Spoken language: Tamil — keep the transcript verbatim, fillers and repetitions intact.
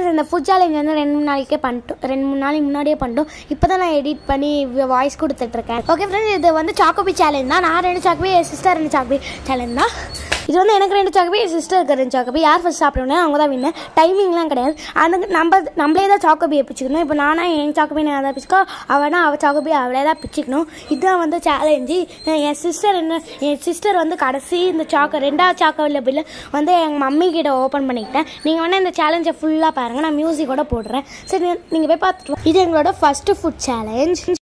ஃப்ரெண்ட்ஸ் இந்த ஃபுட் சேலஞ்ச் வந்து ரெண்டு மூணு நாளைக்கே பண்ணிட்டோம் ரெண்டு மூணு நாளைக்கு முன்னாடியே பண்ணிட்டோம். இப்போ தான் நான் எடிட் பண்ணி வாய்ஸ் கொடுத்துட்ருக்கேன். ஓகே ஃப்ரெண்ட்ஸ், இது வந்து சாக்கோபி சேலஞ்ச் தான். நான் ரெண்டு சாக்கோபி, என் சிஸ்டர் ரெண்டு சாக்கோபி சேலஞ்ச் தான். இது வந்து எனக்கு ரெண்டு சாக்கோபி, என் சிஸ்டருக்கு ரெண்டு சாக்கோபி. யார் ஃபஸ்ட் சாப்பிடணும் அவங்க தான் வின்னர். டைமிங்லாம் கிடையாது. அந்த நம்ம நம்மளே தான் சாக்கோபியை பிச்சுக்கணும். இப்போ நானா என் சாக்கோபி நான் தான் பிச்சுக்கோ, அவனா அவள் சாக்கோபி அவளே தான் பிச்சுக்கணும். இதுதான் வந்து சேலஞ்சு. என் சிஸ்டர் என்ன என் சிஸ்டர் வந்து கடைசி இந்த சாக்கோ ரெண்டாவது சாக்கோவில் பில்லு வந்து எங்கள் மம்மி கிட்ட ஓப்பன் பண்ணிக்கிட்டேன். நீங்கள் வேணால் இந்த சேலஞ்சை ஃபுல்லாக பாருங்கள். நான் மியூசிக்கோட போடுறேன். சரி, நீங்கள் போய் பார்த்துட்டு. இது எங்களோட ஃபஸ்ட்டு ஃபுட் சேலஞ்ச்.